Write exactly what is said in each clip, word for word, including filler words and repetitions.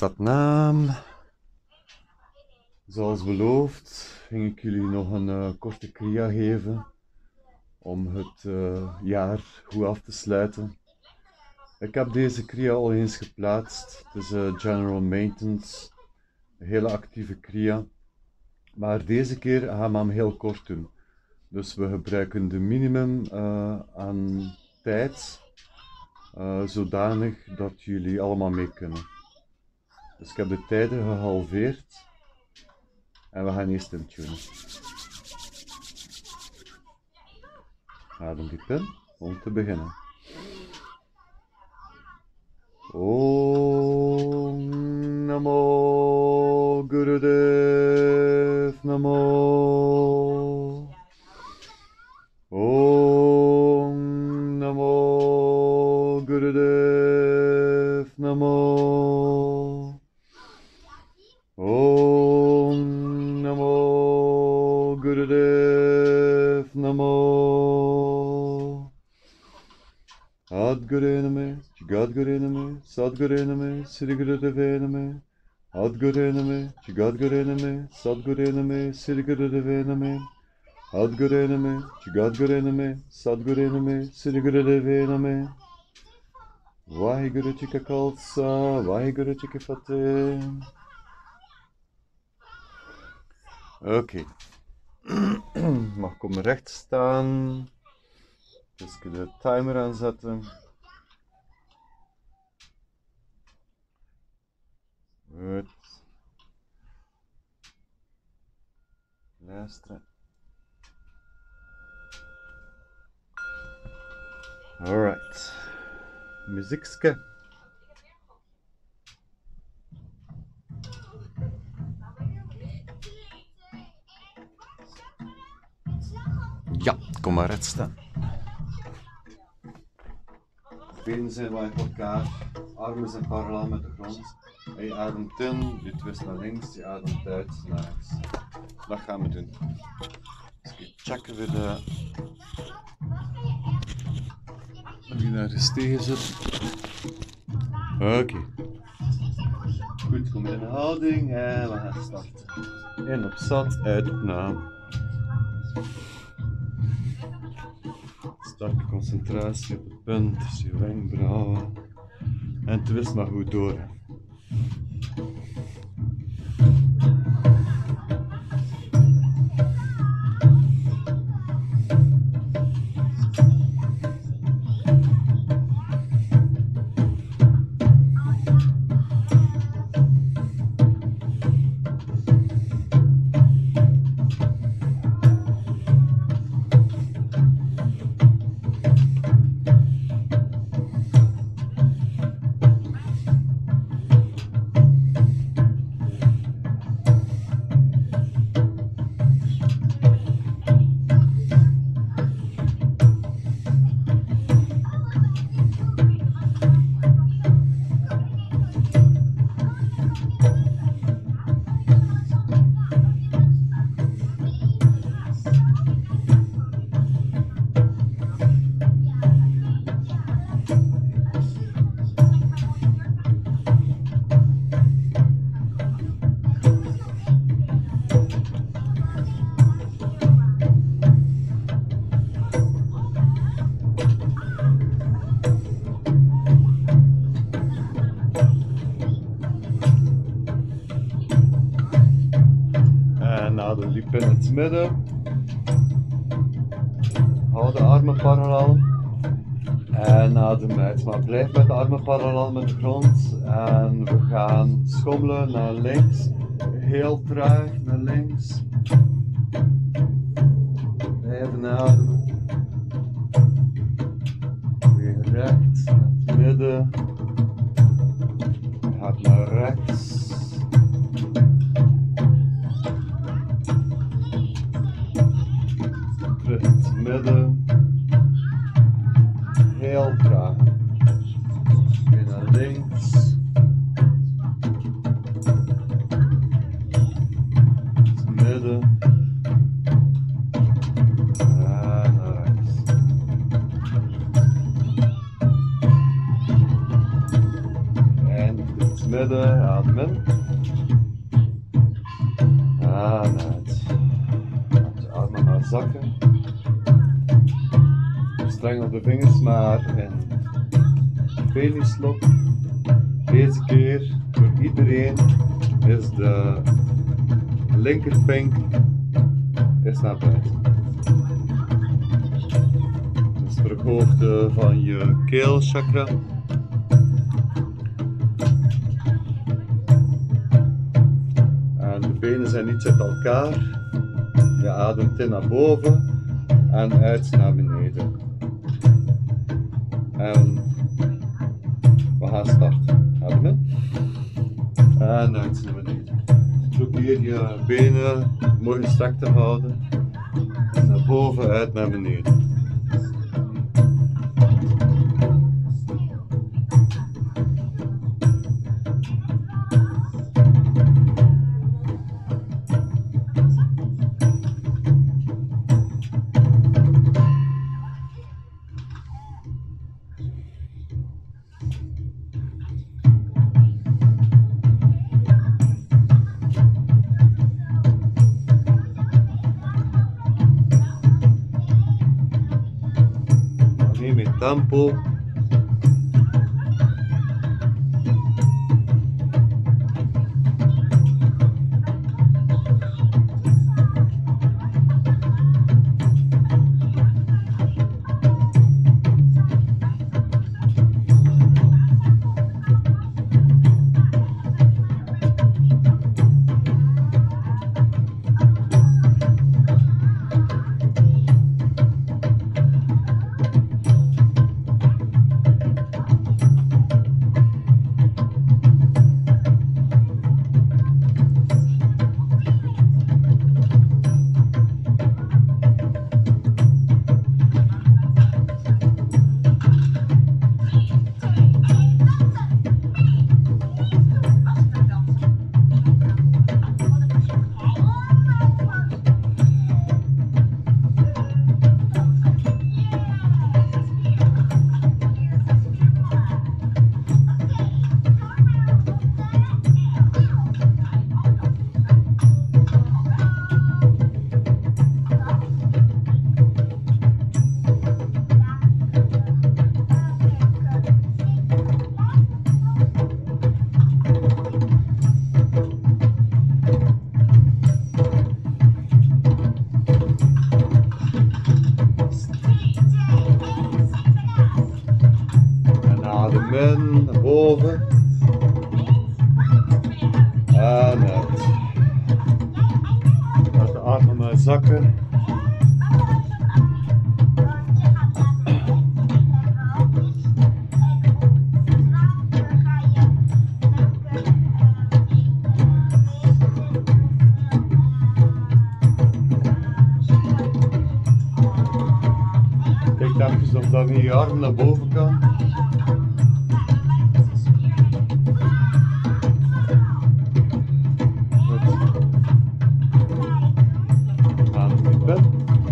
Satnam. Zoals beloofd ging ik jullie nog een uh, korte kriya geven om het uh, jaar goed af te sluiten. Ik heb deze kriya al eens geplaatst. Het is uh, General Maintenance, een hele actieve kriya. Maar deze keer gaan we hem heel kort doen. Dus we gebruiken de minimum uh, aan tijd, uh, zodanig dat jullie allemaal mee kunnen. Dus ik heb de tijden gehalveerd en we gaan eerst intunen. Adem diep in om te beginnen. Om Namo Gurudev Namo. Om Namo Gurudev Namo. Om Namo Gurudev Namo. Adguru Name, Gadguru Name, Sadguru Name, Sri Gurudev Name. Adguru Name, Gadguru Name, Sadguru Name, Sri Gurudev Name. Adguru Name, Gadguru Name, Sadguru Name, Sri Gurudev Name. Vaheguru Ji Ka Khalsa, Vaheguru Ji Ki Fateh. Oké. Okay. Mag ik op mijn recht staan. Dus ik de timer aanzetten. Goed. Luisteren. Alright. Muziekske. Ja, kom maar recht staan. Benen zijn wat in elkaar, armen zijn parallel met de grond. En je ademt in, je twist naar links, je ademt uit naar rechts. Dat gaan we doen. Dus we checken weer de... Moet je daar eens tegen zitten. Oké. Okay. Goed, kom in houding en we gaan starten. In op zat, uit op naam. Sterke concentratie op het punt, dus je wenkbrauwen. En twist maar goed door. Adem diep in het midden. Hou de armen parallel. En adem uit. Maar blijf met de armen parallel met de grond. En we gaan schommelen naar links. Heel traag naar links. Blijven ademen. Weer recht naar het midden. Je gaat naar rechts. Midden, heel traag, weer naar links, midden, en naar rechts. En het midden, adem in. En uit. Laat je armen maar zakken. Streng op de vingers, maar in Penislock. Deze keer voor iedereen is de linkerpink is naar buiten. Dus verhoogde van je keelchakra. En de benen zijn iets uit elkaar. Je ademt in naar boven en uit naar beneden. En we gaan starten. Adem in. En uit naar beneden. Probeer je benen mooi strak te houden. Naar boven, uit naar beneden. Tempo. in, naar boven. En uit. Laat de armen maar zakken. Kijk even of dan je arm naar boven kan. Adem diep in.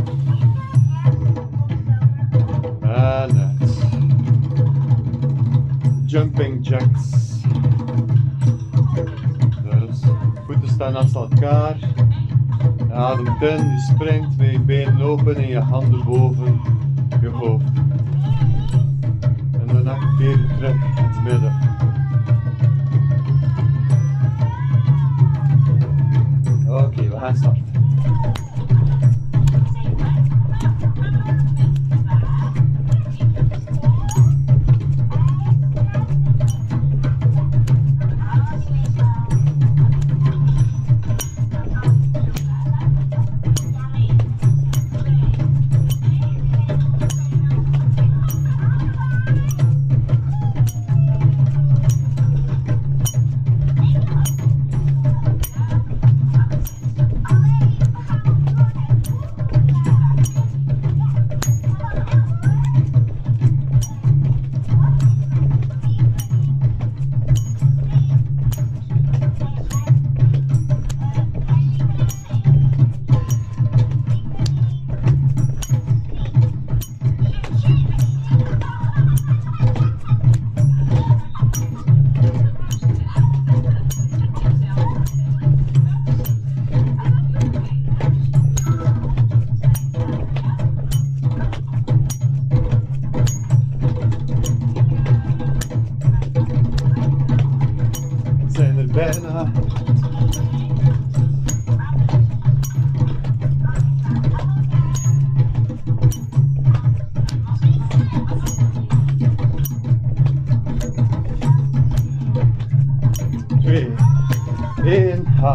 En uit. Jumping jacks. Dus voeten staan naast elkaar. Je ademt in, je springt met je benen open en je handen boven je hoofd. En dan keer je terug in het midden. Oké, okay, we gaan starten.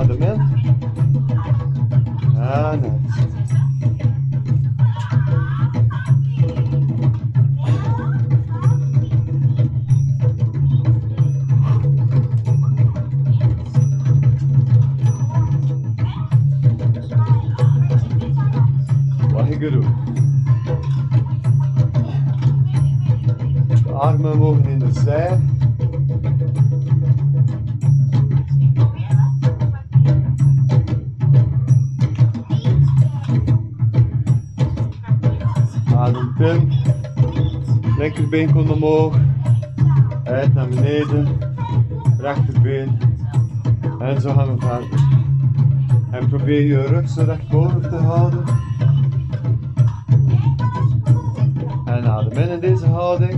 Adem in. En uit. Wat ik er doe. De armen mogen in de zij. Ademt in. Linkerbeen komt omhoog. Uit naar beneden. Rechterbeen. En zo gaan we verder. En probeer je rug zo recht boven te houden. En adem in in deze houding.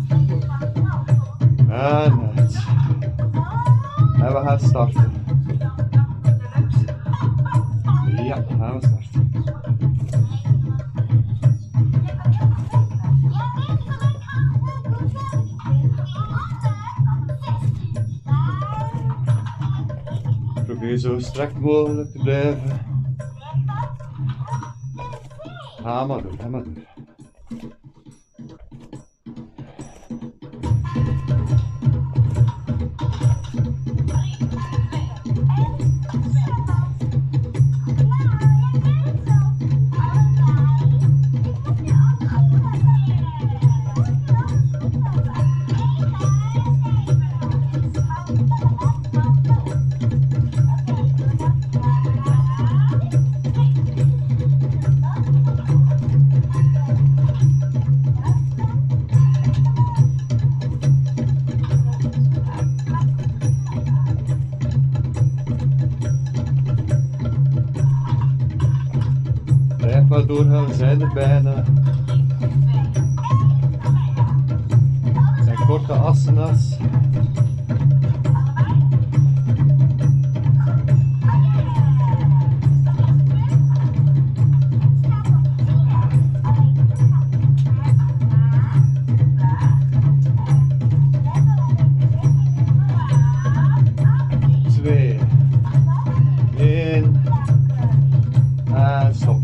En uit. En we gaan starten. Ja, gaan we starten. Probeer zo strak mogelijk te blijven. Ga maar door, ga maar door. Blijf maar doorgaan, we zijn er bijna. Het zijn korte asanas. Twee, één, en stop.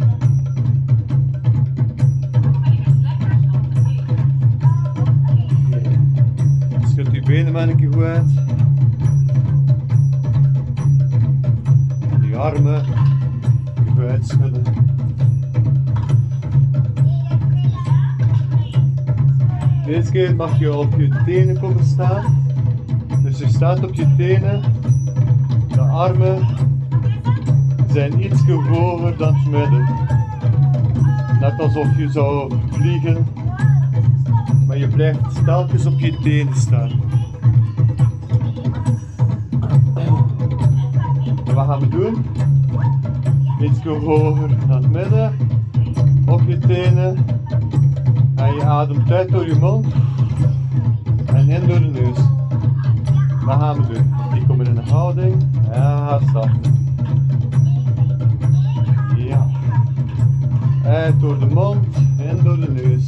Schud je benen maar een keer goed uit. En die armen goed uitschudden. Deze keer mag je op je tenen komen staan. Dus je staat op je tenen. De armen zijn iets hoger dan het midden. Net alsof je zou vliegen. Maar je blijft telkens op je tenen staan. En wat gaan we doen? Iets hoger dan het midden. Op je tenen. En je ademt uit door je mond. En in door de neus. Dat gaan we doen. Die komen in de houding. En gaan starten. Ja. Uit door de mond. In door de neus.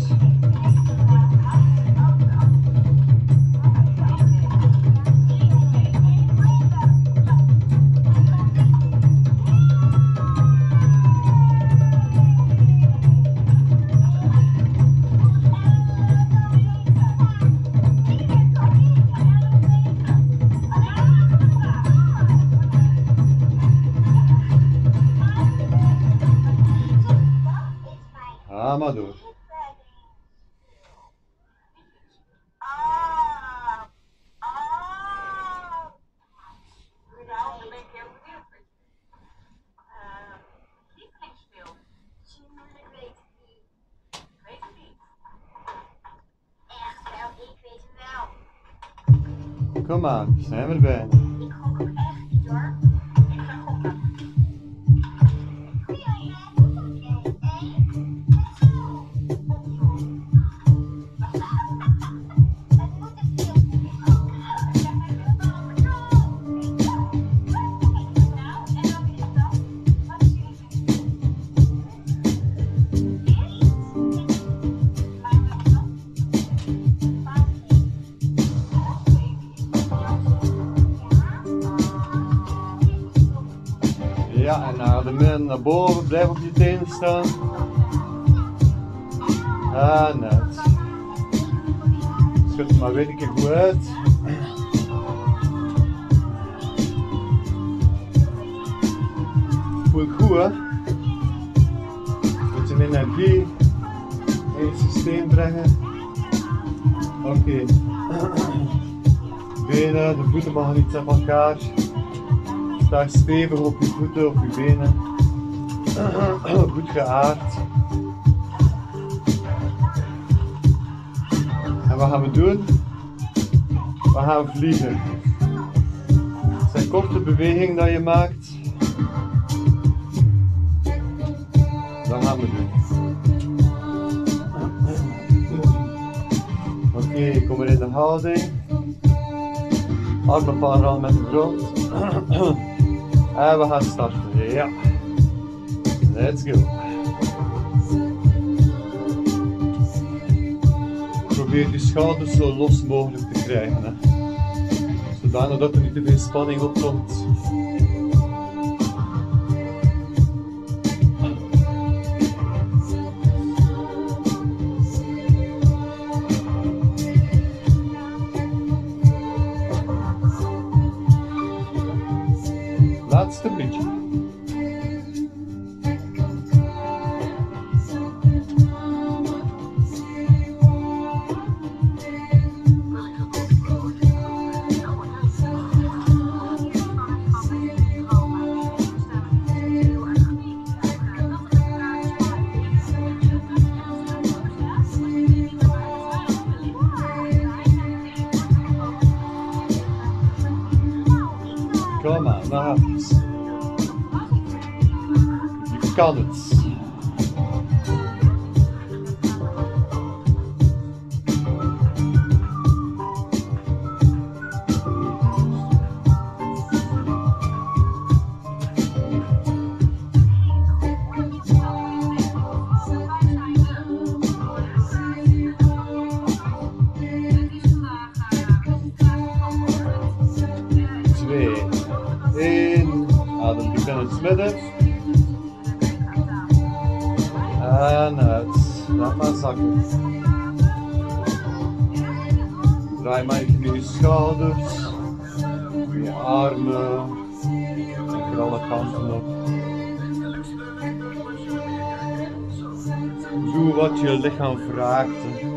Ga maar door. Kom aan, zijn we erbij. Ik gok hem echt niet hoor. Ik ga gokken. Adem in naar boven, blijf op je tenen staan. En uit. Schud het maar weer een keer goed uit. Voelt goed, hè? Moet je energie in je systeem brengen. Oké. Okay. Benen, de voeten mogen niet aan elkaar. Sta stevig op je voeten, op je benen. Goed geaard. En wat gaan we doen? We gaan vliegen. Het zijn korte bewegingen dat je maakt. Dat gaan we doen. Oké, okay, kom er in de houding. Armen parallel met de grond. En we gaan starten. Ja. Let's go. Probeer je schouders zo los mogelijk te krijgen. Hè. Zodanig dat er niet te veel spanning op komt. Laatste beetje. Kom maar, naar huis. Je kan het. één, adem diep in het midden. En uit. Laat maar zakken. Draai maar even je schouders, je armen, lekker alle kanten op. Doe wat je lichaam vraagt.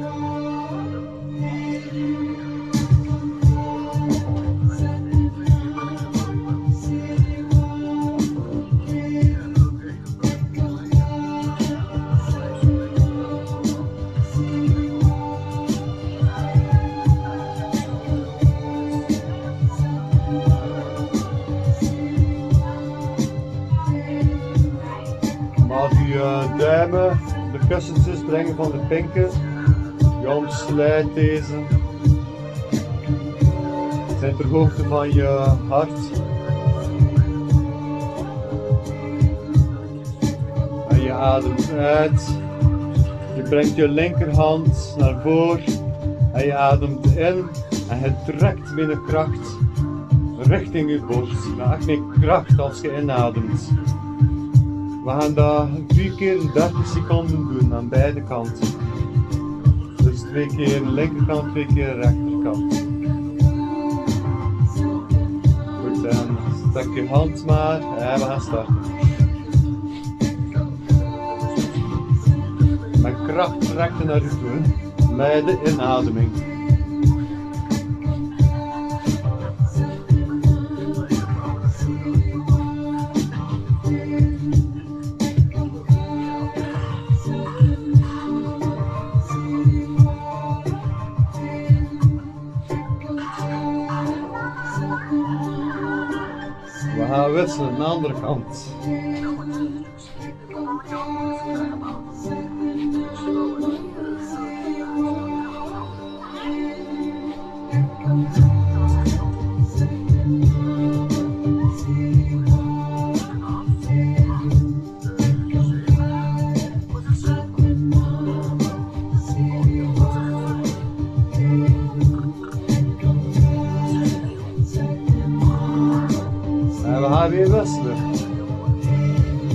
Als je duimen de kussens brengen van de pinken, je omsluit deze. Het zijn ter hoogte van je hart. En je ademt uit. Je brengt je linkerhand naar voren en je ademt in en je trekt binnen kracht richting je borst. Maar echt met kracht als je inademt. We gaan dat drie keer dertig seconden doen aan beide kanten. Dus twee keer de linkerkant, twee keer de rechterkant. Goed, en stek je hand maar en we gaan starten. Met kracht trek je naar je toe, met de inademing. We gaan wisselen aan de andere kant. En we gaan weer wisselen.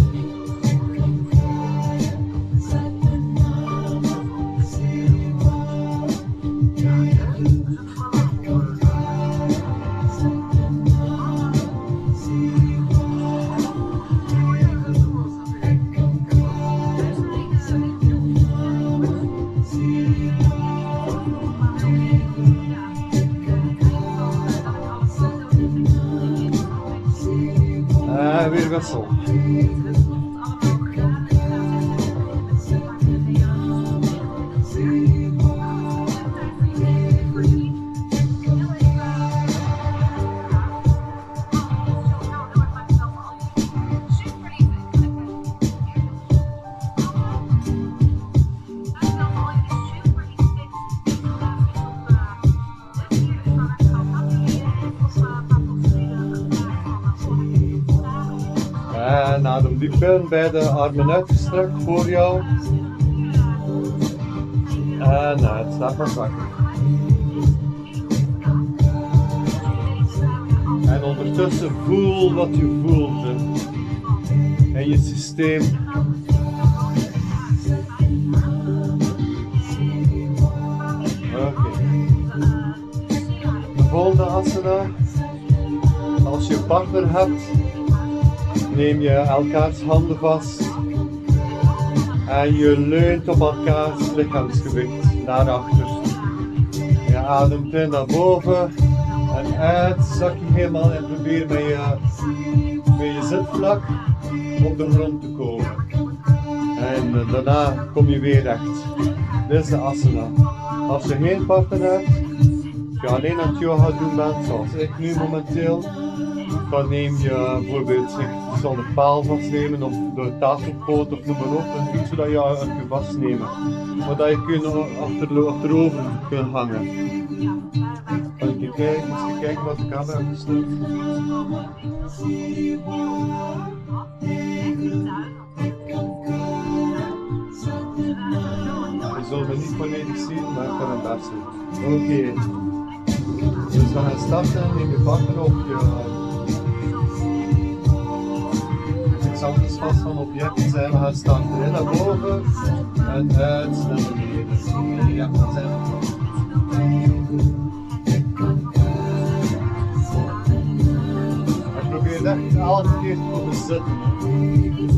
Brussel. En adem diep in, beide armen uitgestrekt voor jou. En uit, slaap maar zakken. En ondertussen voel wat je voelt in je systeem. Oké. Okay. De volgende asana. Als je een partner hebt, neem je elkaars handen vast en je leunt op elkaars lichaamsgewicht naar achter. Je ademt in naar boven en uit, zak je helemaal en probeer met je, met je zitvlak op de grond te komen. En daarna kom je weer recht. Dit is de asana. Als je geen partner hebt, als je alleen aan het yoga doen bent, zoals ik nu momenteel, dan neem je bijvoorbeeld, je zal de paal vastnemen of de tafelpoot of noem maar op, en iets zodat je uit je vastnemen. Maar dat je kunt achter, achterover kunt hangen. Kan je kijken, eens je kijken wat de camera gesteld. Je zult het niet volledig zien, maar ik kan het best doen. Oké. Okay. Dus we gaan starten, neem je partner op je anders vast van objecten zijn. We gaan starten in naar boven en uit naar beneden. Ja, dat zijn we. En probeer echt elke keer te komen zitten.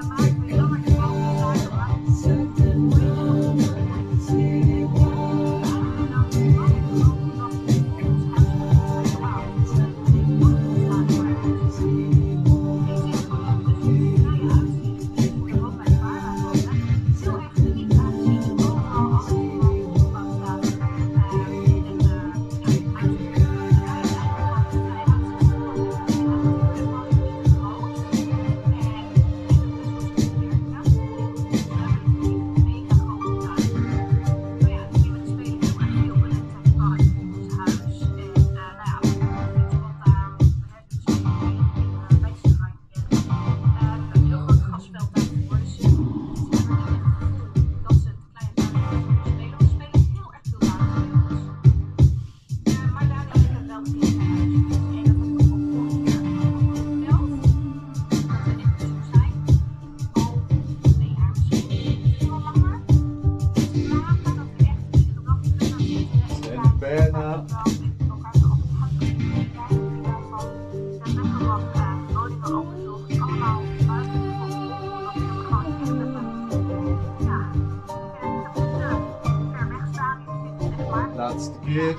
Laatste keer.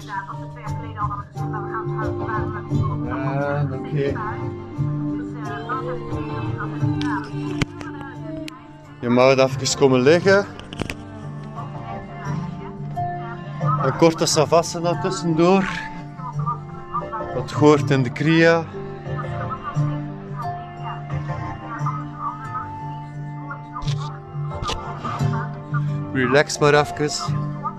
En oké. Okay. Je mag even komen liggen. Een korte savasana tussendoor. Dat hoort in de kriya. Relax maar even.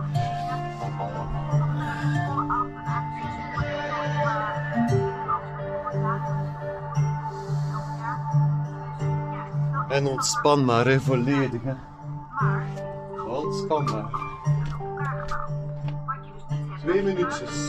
En ontspan maar, hè, volledig. Hè. Ontspan maar. Twee minuutjes.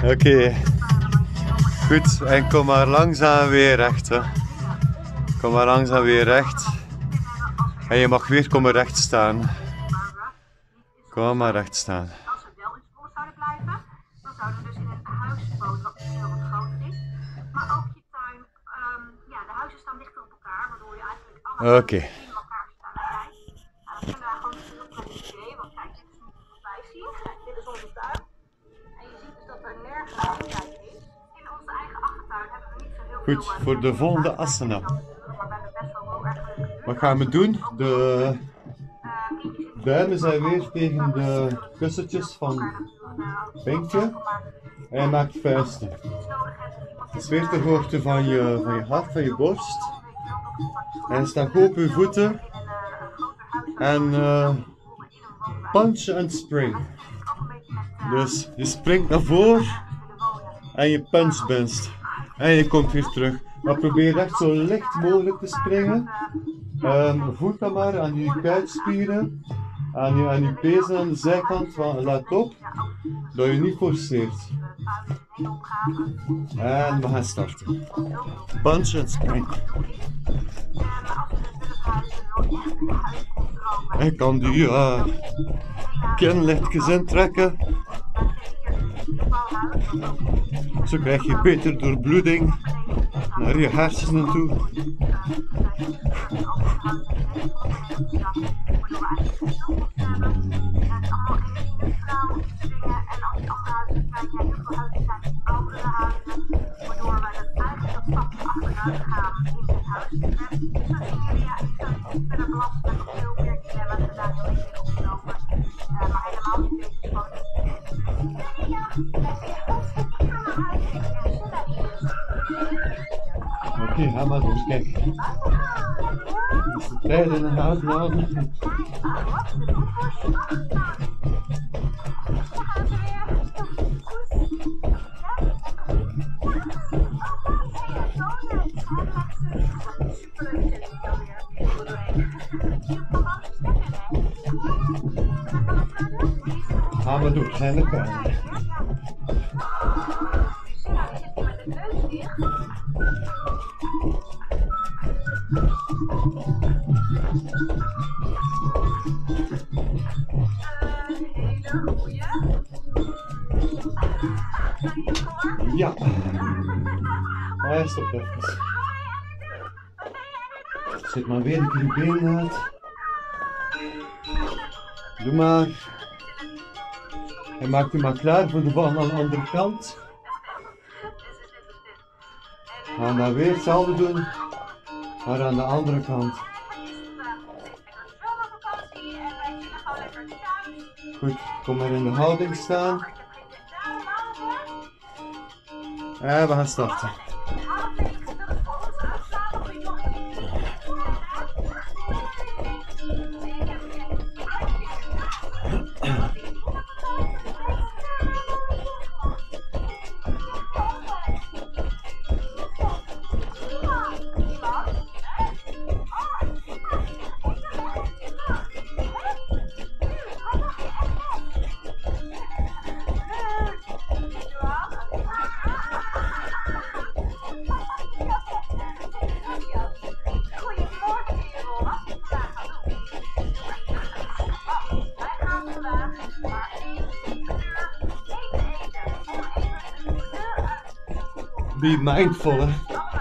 Oké. Okay. Goed, en kom maar langzaam weer recht. Hè. Kom maar langzaam weer recht. En je mag weer komen recht staan. Kom maar recht staan. Als we wel in Zwolle zouden blijven, dan zouden we dus in een huis wonen wat misschien wel wat groter is. Maar ook je tuin, um, ja, de huizen staan dichter op elkaar, waardoor je eigenlijk allemaal okay. in elkaar tuin krijgt. Nou, dat vinden wij gewoon niet een heel prettig idee, want kijk, dit is niet wat wij zien. Dit is onze tuin. En je ziet dus dat er nergens afgekijk is. In onze eigen achtertuin hebben we niet zo heel Goed, veel... voor de volgende asana. Wat gaan we doen? De duimen zijn weer tegen de kussentjes van Pinkje. En je maakt vuisten. Het is weer ter hoogte van je, van je hart, van je borst. En sta goed op je voeten. En uh, punch en spring. Dus je springt naar voren en je punch best. En je komt weer terug. Maar probeer echt zo licht mogelijk te springen. Um, voel dan maar aan je kuitspieren, aan je, aan je pezen aan de zijkant, laat op, dat je niet forceert. En we gaan starten. Punch en spring. En kan die uh, kin lichtjes intrekken. Zo krijg je beter doorbloeding naar je hersenen toe. Oké, okay, ga maar door, kijk. Is de trein in de houten houden? Ga maar door, zijn de pijlen. Ja, hij stopt even. Zet maar weer een keer je benen uit. Doe maar. En maak je maar klaar voor de bal aan de andere kant. Gaan dan weer hetzelfde doen, maar aan de andere kant. Goed, kom maar in de houding staan. En we gaan starten. Be mindful, hè.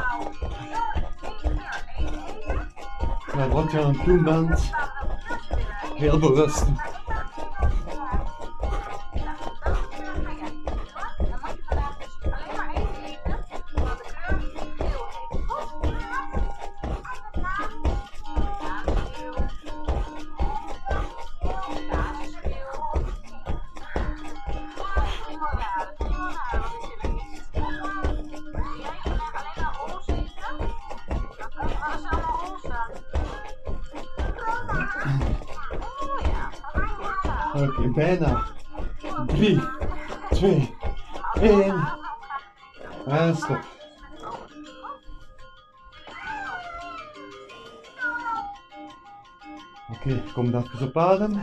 Met wat je aan het doen bent. Heel bewust. Oké, okay, bijna. drie, twee, één. En stop. Oké, okay, kom even op adem.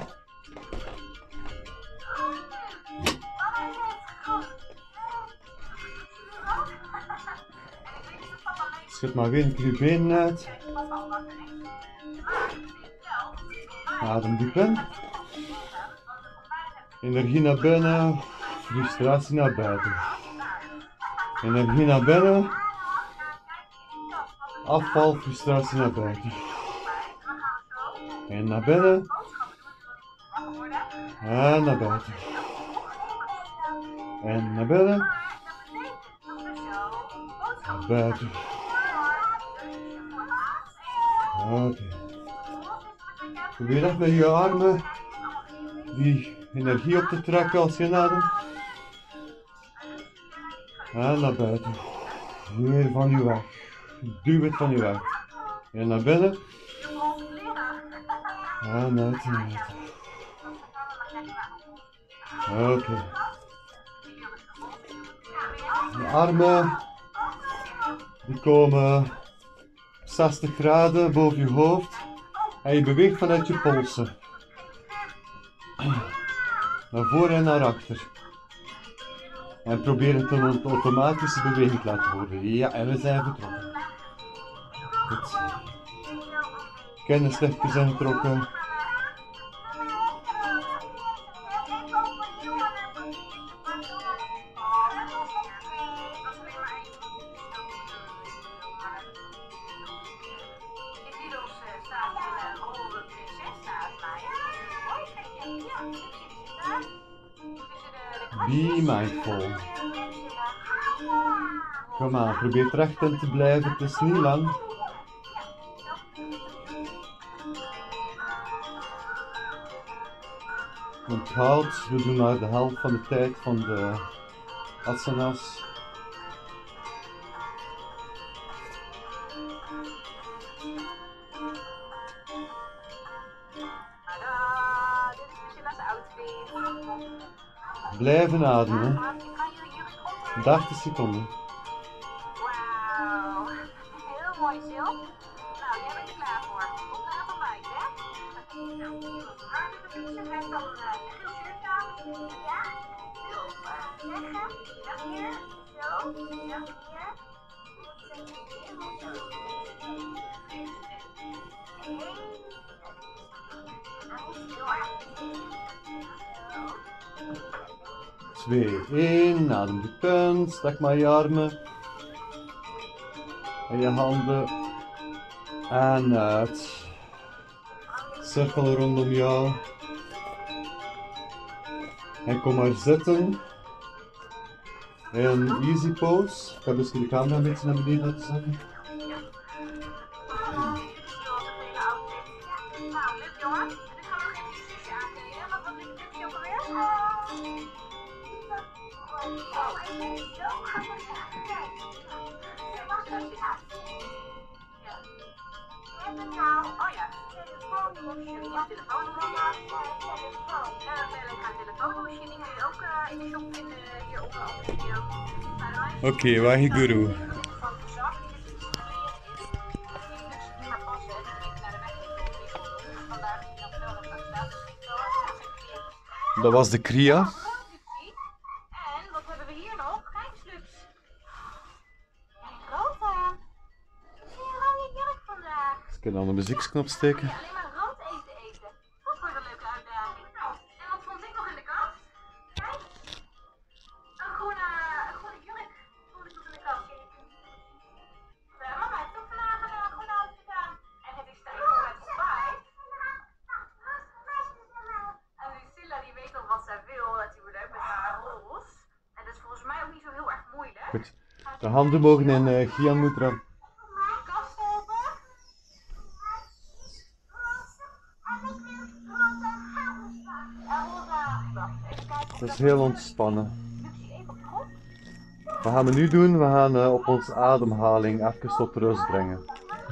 Schud maar weer een keer je benen uit. Adem diep in. Energie naar binnen, frustratie naar buiten. Energie naar binnen, afval, frustratie naar buiten. En naar binnen. En naar buiten. En naar binnen. Naar buiten. Oké. Okay. Probeer echt met je armen die energie op te trekken als je ademt. En naar buiten. Weer van je weg. Duw het van je weg. En naar binnen. En uit en uit. Oké. Okay. De armen die komen zestig graden boven je hoofd en je beweegt vanuit je polsen. Naar voren en naar achter. En probeer het een automatische beweging te laten worden. Ja, en we zijn vertrokken. Goed. Kennislichtjes zijn getrokken. Be mindful. Kom aan, probeer recht in te blijven, het is niet lang. Onthoud, we doen maar de helft van de tijd van de asanas. Blijven ademen. dertig seconden. Wauw, heel mooi Sil. Nou, jij bent er klaar voor. Opdracht van mij, hè? Hartelijk fietsen, hij dan een geel shirt aan. Ja, heel leggen. Ja, hier, zo, ja, hier. twee, één, adem diep in, stek maar je armen en je handen en uit. Cirkel rondom jou en kom maar zitten in easy pose. Ik ga dus de camera een beetje naar beneden laten zetten. Oké, okay, Waheguru. Dat was de Kriya. En wat hebben we hier nog? Kijk eens, Lux. Rota. Wat is een rode jurk vandaag? Dus ik kan dan de muzieksknop steken. Ja, alleen maar rood eten eten. Dat wordt een leuke uitdaging. En wat vond ik nog in de kast? Kijk. Een groene, een groene jurk. Vond ik nog in de kast. Uh, mama heeft ook vandaag een groene outfit aan. En het is tijd voor het spijt. En Lucilla die weet al wat zij wil natuurlijk met haar roze. En dat is volgens mij ook niet zo heel erg moeilijk. Goed. De handen mogen in uh, Gyan Mudra. Kast open. Dat is heel ontspannen. Wat gaan we nu doen? We gaan uh, op onze ademhaling even tot rust brengen.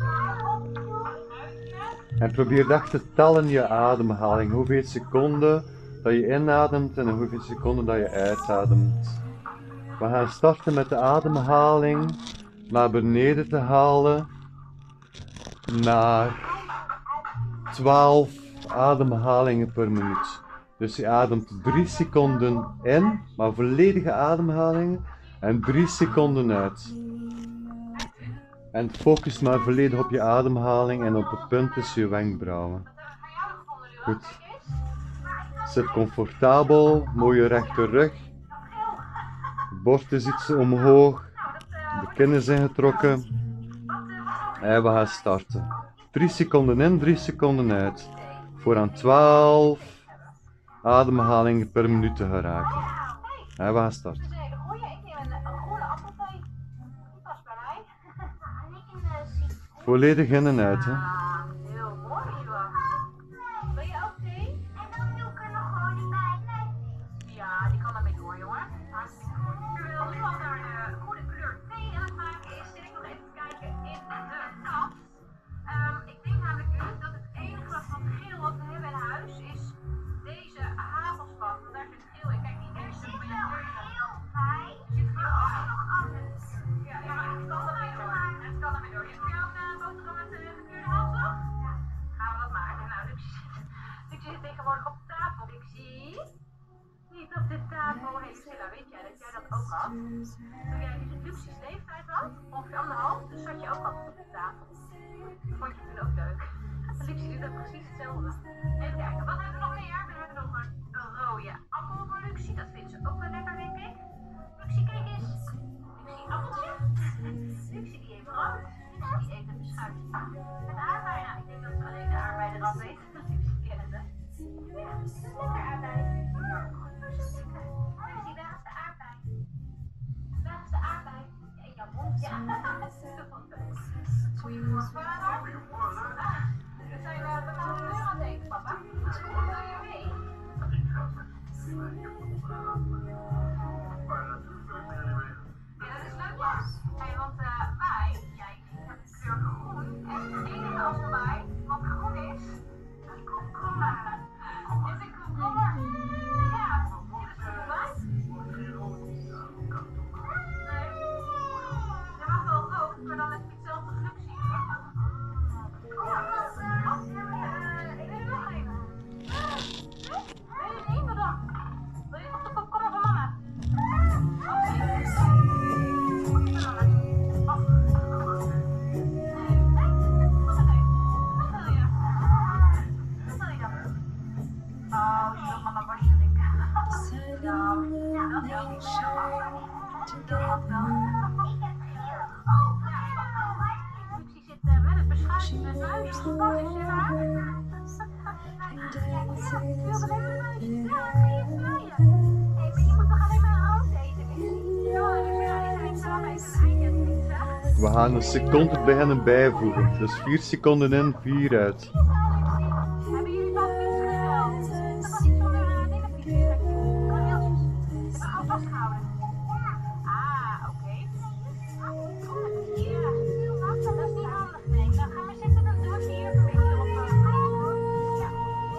En probeer echt te tellen je ademhaling. Hoeveel seconden dat je inademt en hoeveel seconden dat je uitademt. We gaan starten met de ademhaling naar beneden te halen. Naar twaalf ademhalingen per minuut. Dus je ademt drie seconden in, maar volledige ademhalingen. En drie seconden uit. En focus maar volledig op je ademhaling en op het punt tussen je wenkbrauwen. Goed. Zit comfortabel, mooie rechte rug. De borst is iets omhoog. De kin is ingetrokken. En we gaan starten. drie seconden in, drie seconden uit. Voor aan twaalf ademhalingen per minuut te geraken. En we gaan starten. Volledig in en uit, hè. Heel mooi, Johan. Wil je ook thee? En dan doe ik er nog gewoon niet bij. Nee. Ja, die kan ermee door, jongen. Hartstikke goed. Terwijl Johan naar de goede kleur thee aan het maken is, zit ik nog even te kijken in de kast. Um, ik denk namelijk dus dat het enige wat geel wat we hebben in huis is deze havelspat. Want daar zit geel in. Kijk, die eerste van je kleur. Heel fijn. Er zit geel ook nog anders. Ja, ja, maar het kan ermee door. Het kan ermee door. Je hebt voor jou een boterham met de gekleurde halsdag? Ja. Gaan we dat maken? Nou, Luxie zit, Luxie zit tegenwoordig op tafel. Luxie? Niet op de tafel. Hé, Lucilla, weet jij dat jij dat ook had? Toen jij dus Luxie's leeftijd had, ongeveer anderhalf, dus zat je ook altijd op de tafel. Vond je toen ook leuk? Luxie doet ook precies hetzelfde. Even kijken, wat hebben we nog meer? We hebben nog een, een rode appel voor Luxie. Dat vindt ze ook wel lekker, denk ik. Luxie, kijk eens. Luxie, appeltje. Luxie die heeft rood. Luxie die eet een beschuitje. Met aardbeien. Nou, ik denk dat ze alleen de aardbeien eraf weet. Luxie kent het. Ja, dat is lekker aardbei. Ja, goed, dat is lekker. Luxie, waar is de aardbei? Waar is de aardbei? Ja, in jouw mond. Ja, dat is toch wel leuk. Goedemorgen. We zijn uh, we gaan een kleur aan het eten, papa. Wil je mee? Ja, dat is leuk, ja. Hey, want uh, wij, jij hebt de kleur groen. En het enige als wij wat groen is, een komkommer. Is een komkommer. Ja, dit is goed, hè? Nee. Je mag wel rood, maar dan heb je hetzelfde Luxie. Ja, uh, ik wil nog even. Wil je niet? Wat dan? Wil je nog de komkommer van mama? Luxie zit uh, met het beschuitje in het muisje. Wat is er nou? Ja, ik wil wel even een muisje. Ja, ik ga je snijden. Hé, maar je moet toch alleen maar rood eten, Luxie? Ja, Luxie, ik zal even een eindje fixen. We gaan een seconde beginnen bijvoegen. Dus vier seconden in, vier uit. Hebben jullie wel fiets gedaan? Dat was iets van de dingen fietsen. Kaneeltjes. We gaan vasthouden. Ah, oké. Ja, dat is niet handig, nee. Dan gaan we zitten, dan doen we hier een beetje erop. Ja.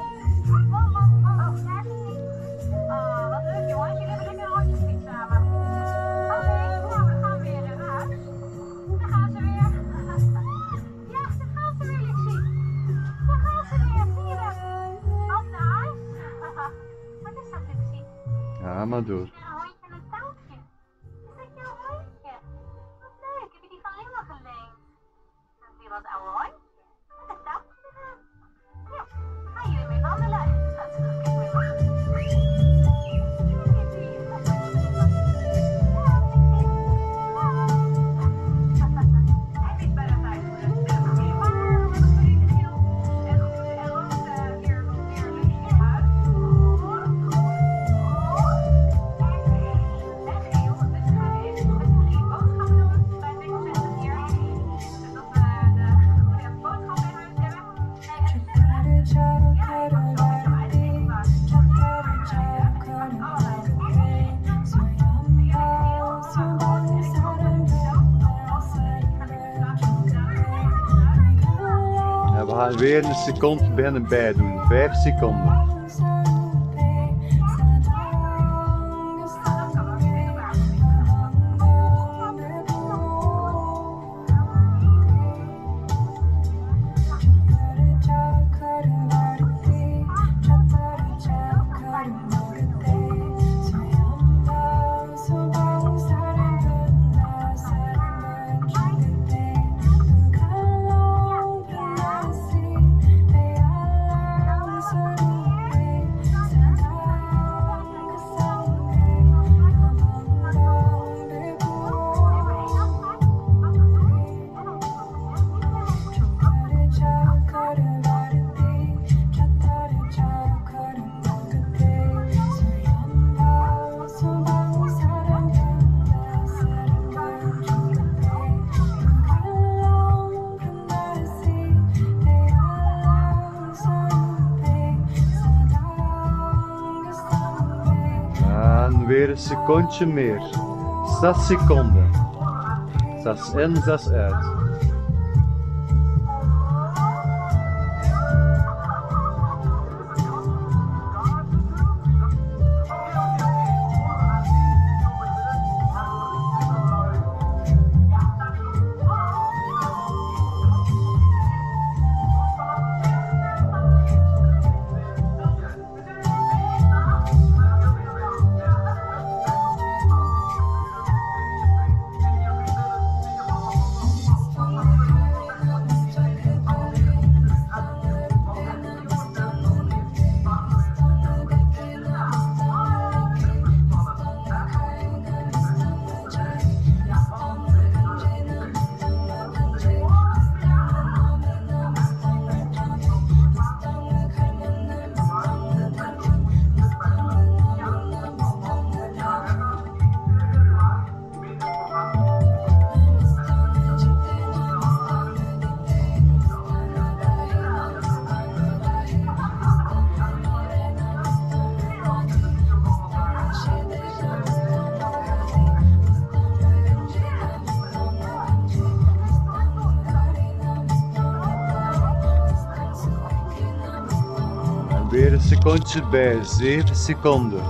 Oh, daar is het. Oh, wat leuk jongens. Jullie hebben lekker een rondje fiets samen. Oké, nou we gaan weer naar huis. Daar gaan ze weer. Ja, daar gaan ze weer, Luxie. Daar gaan ze weer, zie je dat? Op naar huis. Wat is dat, Luxie? Ja, maar door. Is er een hondje en een touwtje? Is dat jouw hondje? Wat leuk, heb je die van Lima geleend? Dat is weer wat oude hondje. Met een touwtje eraan. Ja, gaan jullie mee wandelen? Dat is nog even mee wandelen. Het is bijna tijd voor de familie. Maar we hebben geel en groen en rood hier nog meer Luxie in huis. En we gaan weer een seconde beginnen bijdoen. vijf seconden. weer een secondje meer. Zes seconden. Zes in, zes uit. Weer een secondje bij, zeven seconden.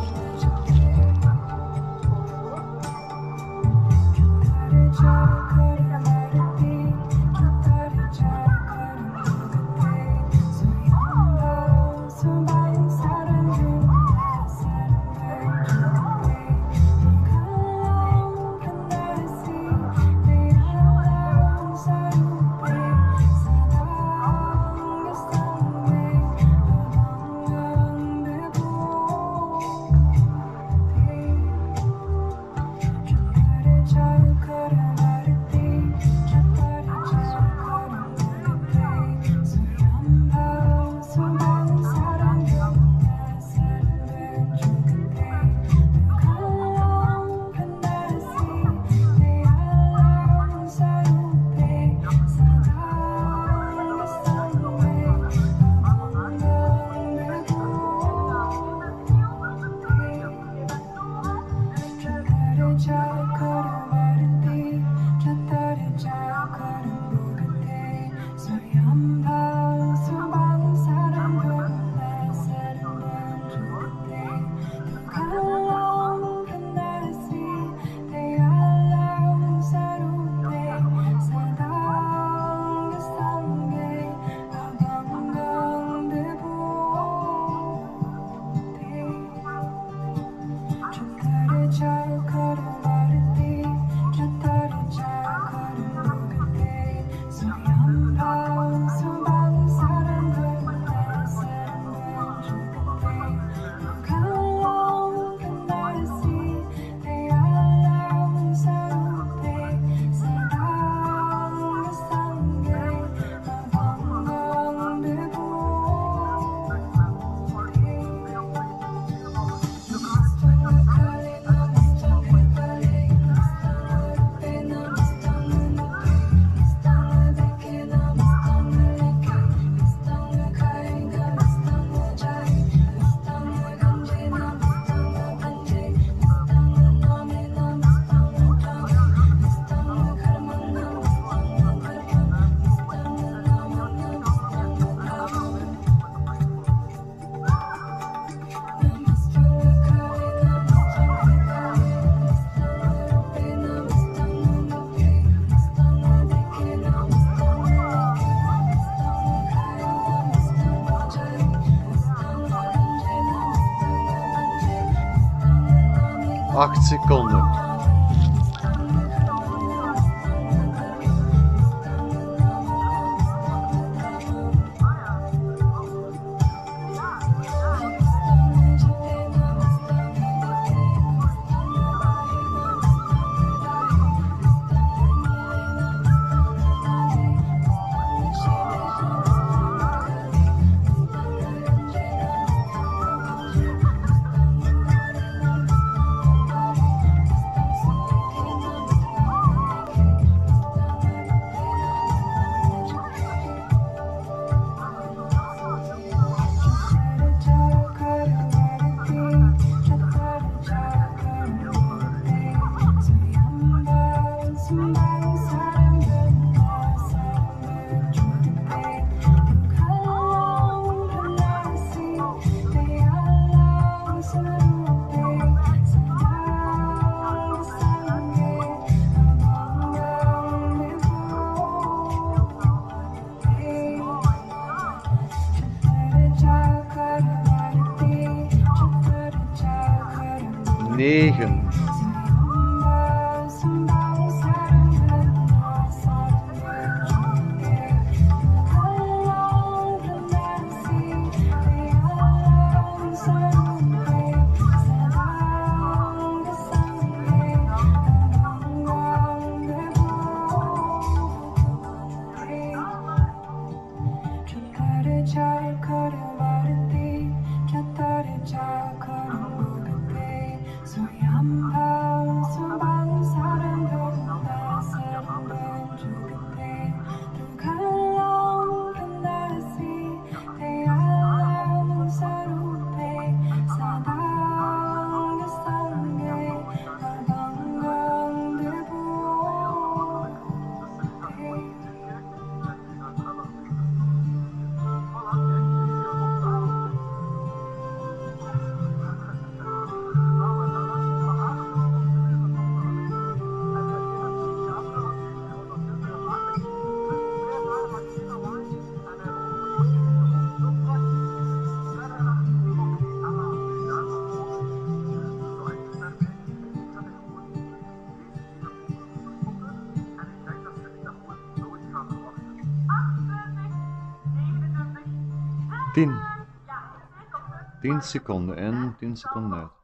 acht seconden. negen. tien. tien seconden in, tien seconden uit.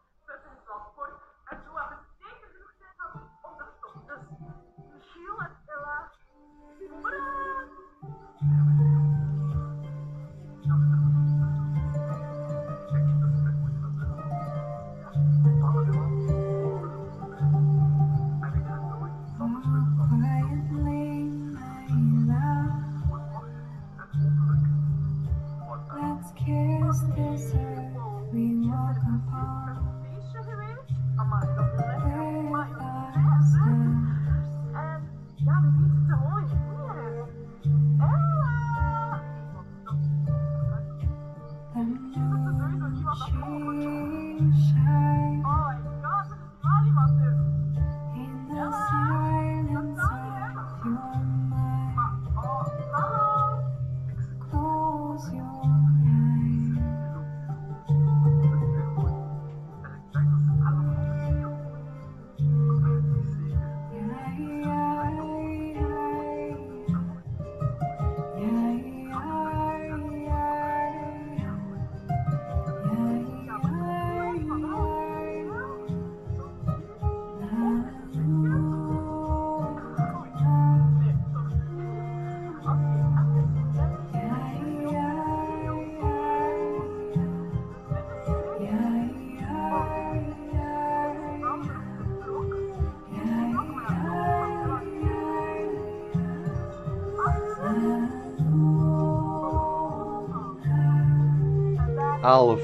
elf.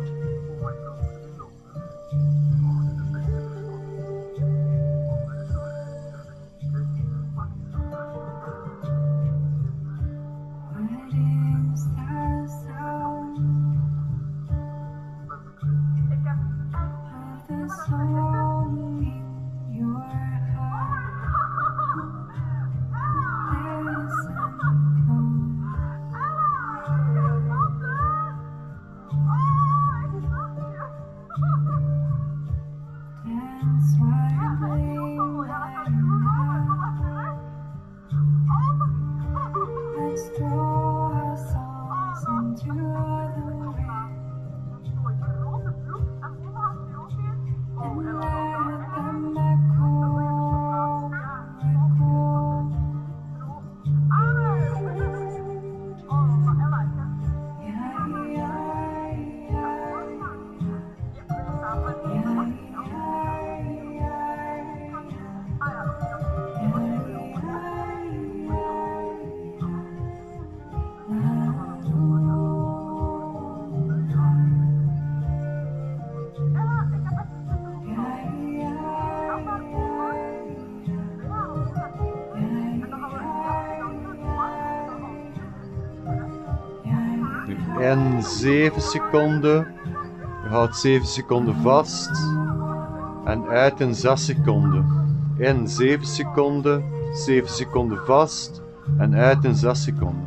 In zeven seconden. Je houdt zeven seconden vast. En uit in zes seconden. In zeven seconden. zeven seconden vast. En uit in zes seconden.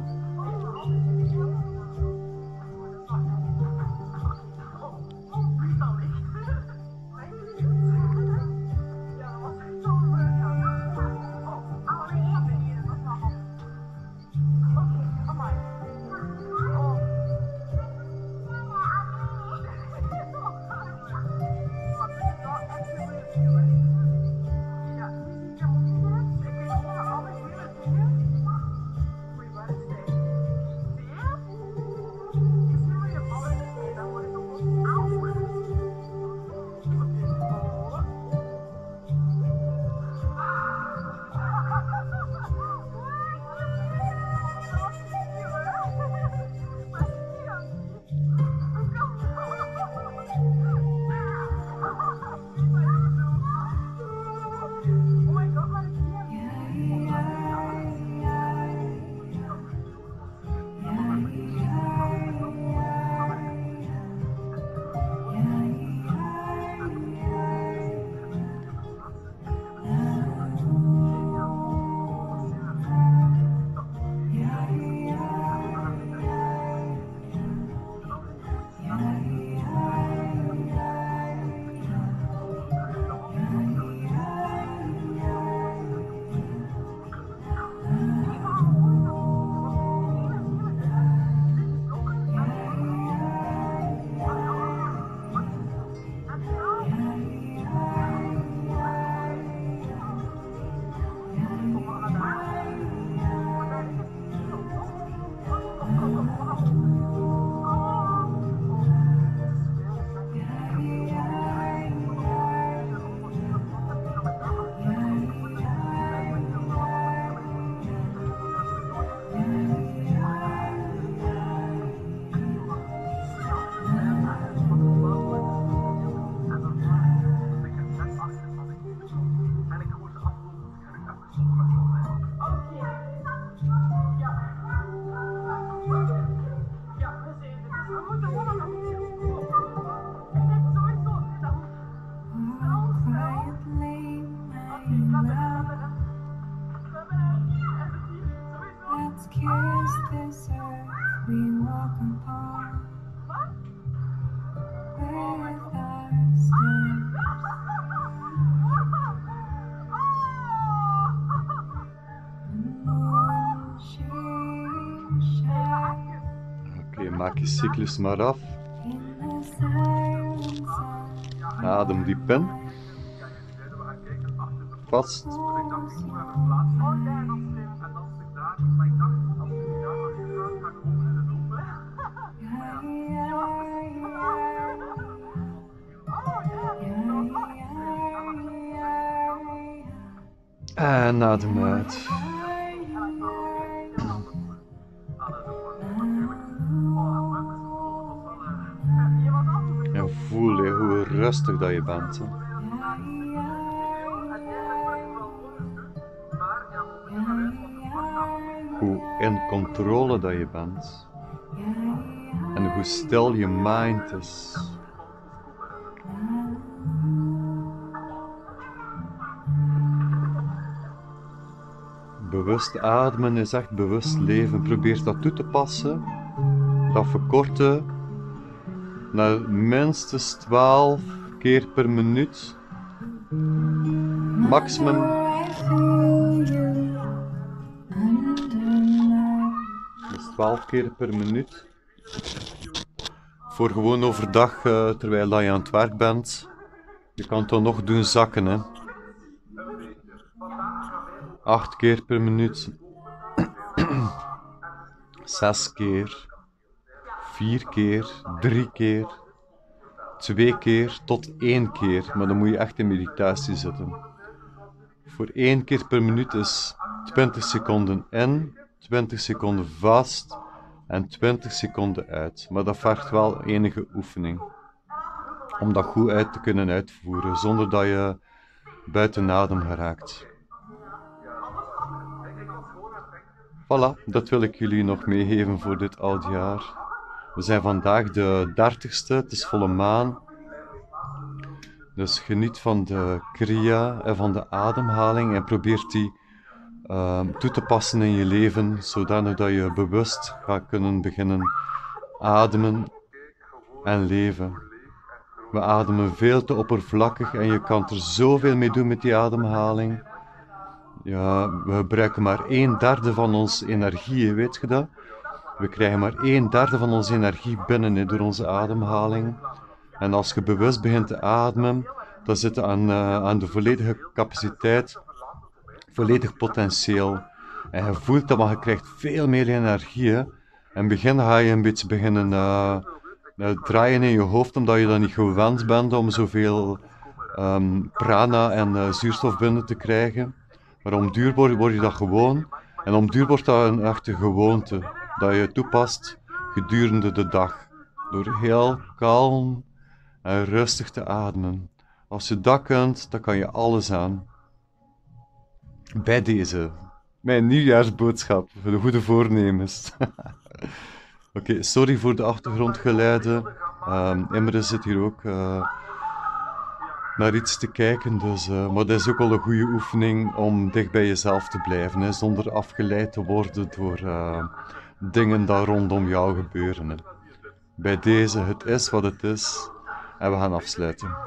Oké, maak je cyclus maar af. Adem diep in. Vast. En adem uit. En voel je hoe rustig dat je bent. Hè? Hoe in controle dat je bent. En hoe stil je mind is. Bewust ademen is echt bewust leven. Probeer dat toe te passen. Dat verkorten naar minstens twaalf keer per minuut. Maximum. Dus twaalf keer per minuut. Voor gewoon overdag, uh, terwijl je aan het werk bent. Je kan het dan nog doen zakken, hè. Acht keer per minuut. Zes keer. Vier keer. Drie keer. Twee keer tot één keer. Maar dan moet je echt in meditatie zitten. Voor één keer per minuut is twintig seconden in, twintig seconden vast en twintig seconden uit. Maar dat vergt wel enige oefening. Om dat goed uit te kunnen uitvoeren, zonder dat je buiten adem geraakt. Voilà, dat wil ik jullie nog meegeven voor dit oudjaar. We zijn vandaag de dertigste, het is volle maan. Dus geniet van de kriya en van de ademhaling en probeer die uh, toe te passen in je leven, zodanig dat je bewust gaat kunnen beginnen ademen en leven. We ademen veel te oppervlakkig en je kan er zoveel mee doen met die ademhaling. Ja, we gebruiken maar een derde van onze energie, weet je dat? We krijgen maar een derde van onze energie binnen he, door onze ademhaling. En als je bewust begint te ademen, dan zit je aan, uh, aan de volledige capaciteit, volledig potentieel. En je voelt dat, maar je krijgt veel meer energie. Hè? In het begin ga je een beetje beginnen uh, uh, draaien in je hoofd, omdat je dan niet gewend bent om zoveel um, prana en uh, zuurstof binnen te krijgen. Maar om duur word, word je dat gewoon. En om duur wordt dat een echte gewoonte, dat je toepast gedurende de dag. Door heel kalm en rustig te ademen. Als je dat kunt, dan kan je alles aan. Bij deze, mijn nieuwjaarsboodschap voor de goede voornemens. Oké, okay, sorry voor de achtergrondgeluiden. Um, Imre zit hier ook uh, naar iets te kijken, dus, uh, maar dat is ook al een goede oefening om dicht bij jezelf te blijven, hè, zonder afgeleid te worden door uh, dingen die rondom jou gebeuren. Hè. Bij deze, het is wat het is. En we gaan afsluiten.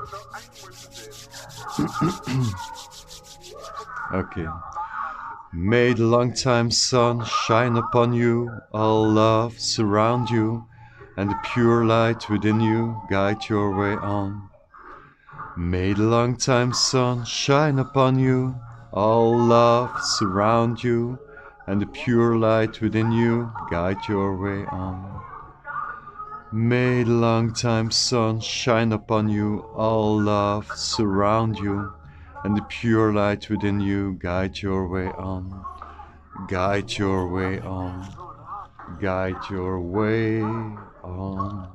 Oké. Okay. May the long-time sun shine upon you, all love surround you, and the pure light within you guide your way on. May the long-time sun shine upon you, all love surround you, and the pure light within you guide your way on. May the long-time sun shine upon you, all love surround you, and the pure light within you guide your way on. Guide your way on. Guide your way on.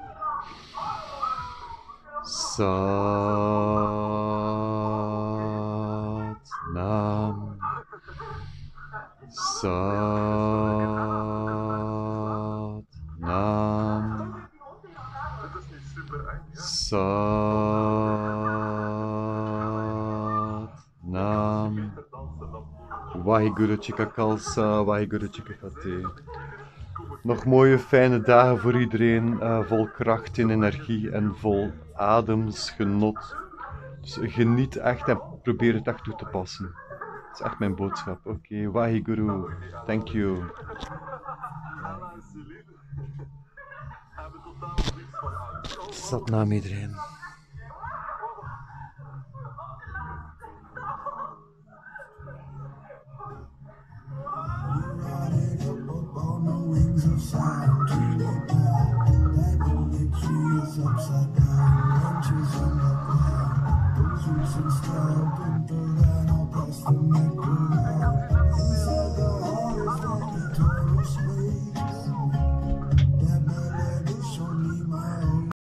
Sat Nam. Sat Nam. Sat Nam. Waheguru Chika Khalsa, Waheguru Chika Fateh. Nog mooie, fijne dagen voor iedereen, uh, vol kracht en energie en vol ademsgenot. Dus geniet echt en probeer het echt toe te passen. Dat is echt mijn boodschap. Oké, okay. Waheguru, thank you. Satnam iedereen. On the wings of fire,